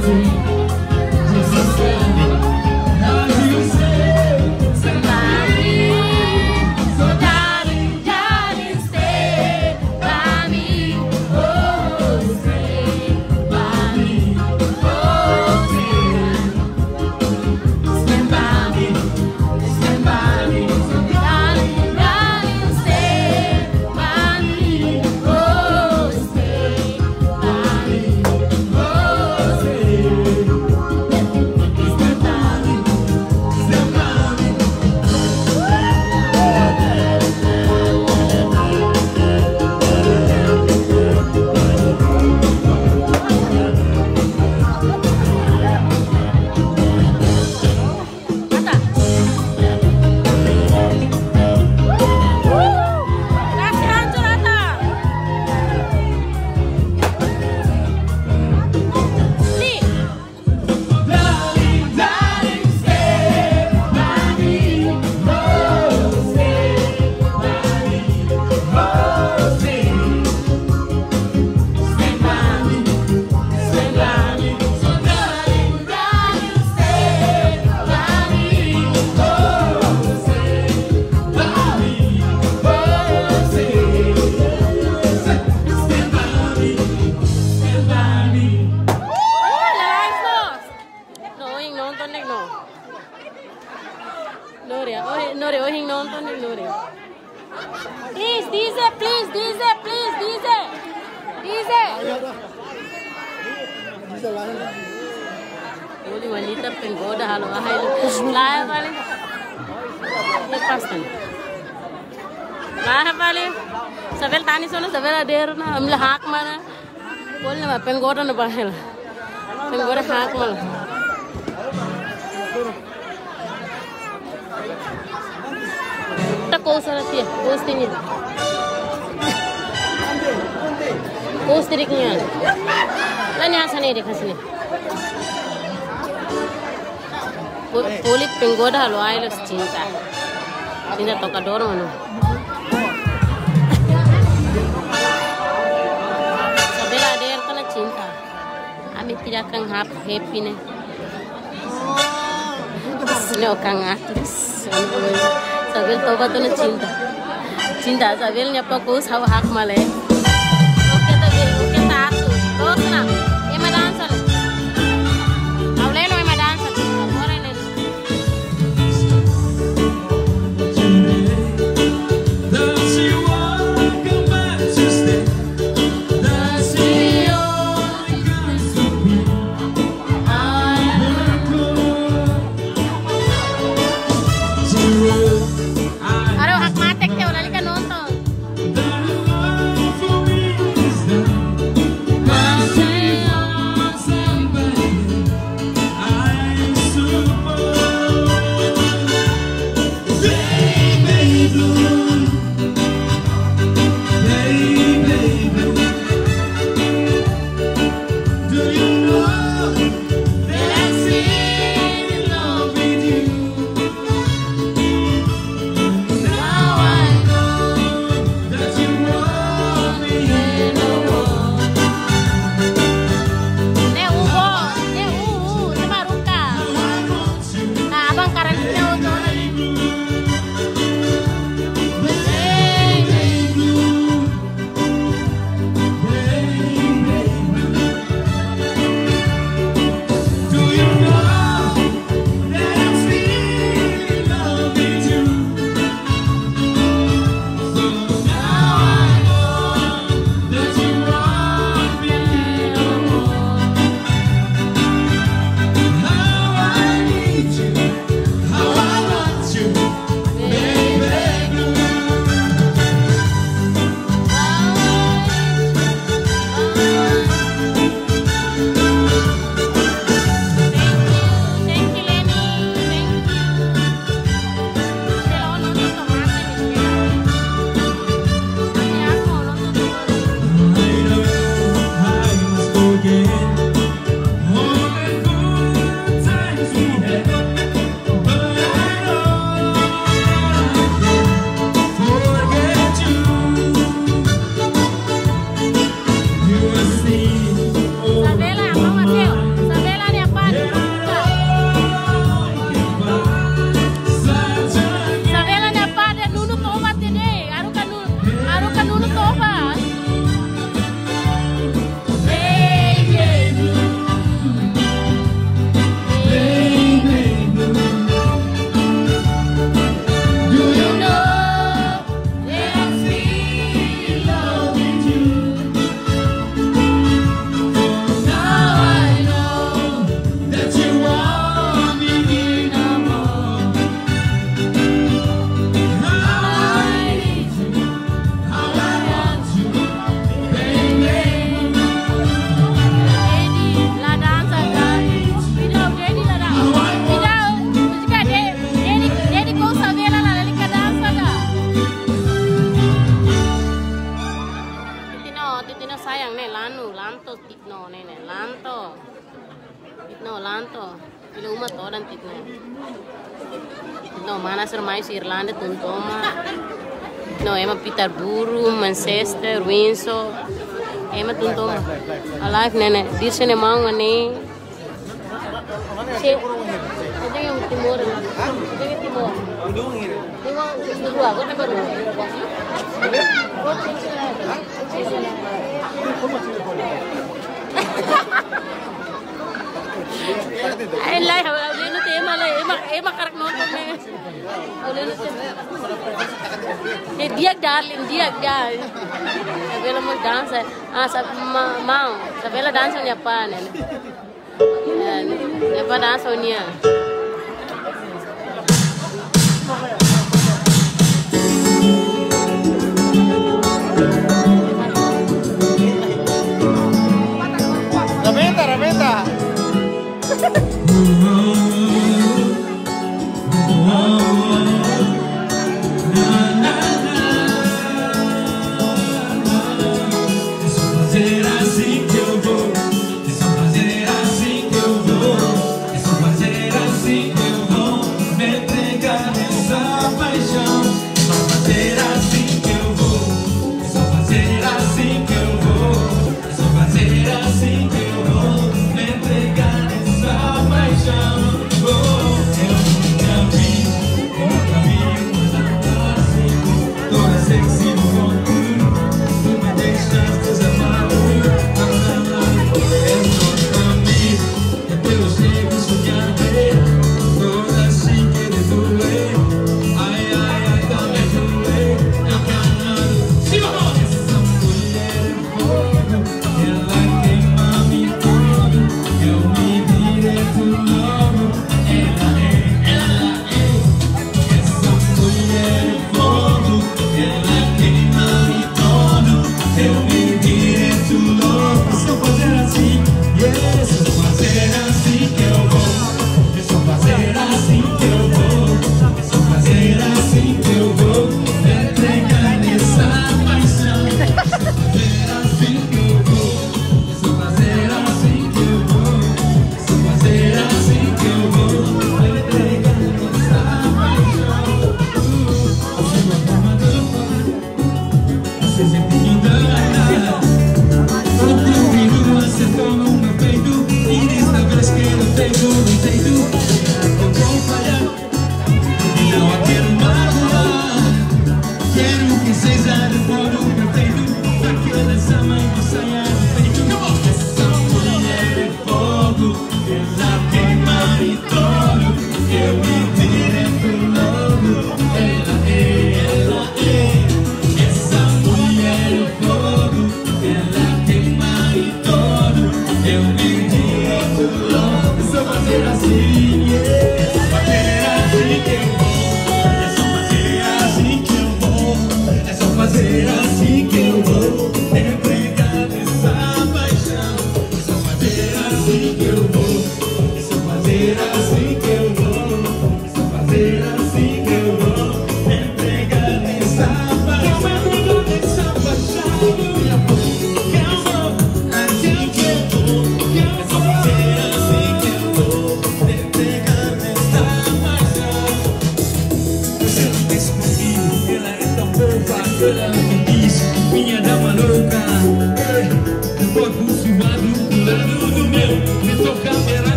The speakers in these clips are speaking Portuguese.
Please, DJ, please, DJ, please, DJ. DJ. Boleh wanita penggoda halo ahai layak paling. Ini pasan. Layak paling. Sabel tani sono sabel ada na amla hak mana. Boleh na penggoda na bahel. Penggoda hak mal. Kau sana tiya, kau sini. Kau sedikitnya. Lain yang sana ini kasih. Poli penggoda halo ayo cinta. Cinta tokador mana. Sabela ada yang kena cinta. Ami tidak akan happy nih. Sini orang artis. Sabel toba tu na cinta. Cinta sabel nya pakus hawa hak male. Oke ta tu. Terus na. Ema dansa. Awle no ema dansa. Ora ne. Does you want come back to stay? Does he only comes to me? I no, nene, lanto. No, lanto. Ele uma toda antiga. No, mana ser mais Irlanda, Tuntoma. No, Emma Peterborough, Manchester, Windsor. Emma Tuntoma. Alive, nene. Dirse ne mau ngane. Ada yang timur. Ada yang timur. Timur aku tak baru. Ay, lai, hawalin na tayo malay. Makarak nonton na. Hawalin na tayo. Diag, darling, diag. Sabi lang mag-dance. Sabi lang dance niya pa. Niya pa dance niya. Rameta.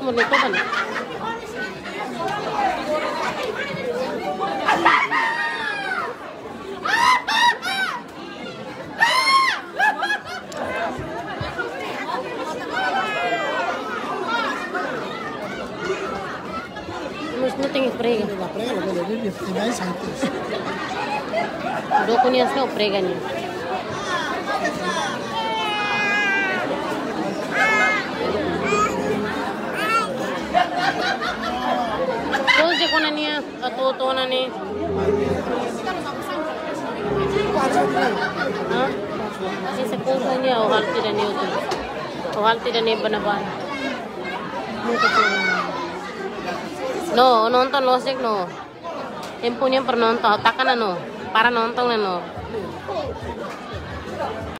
mo nito ba? Não tem prega. La prega lo puede vivir y vais antes. Dua kunias ka prega niya. Terus je ko na niya, atuto na ni. Ha? Kasi sa puso niya, o halti na niya ito. O halti na niya banaban. No, nonton losek no. Tempo niya per nonton, takan na no. Para nonton na no.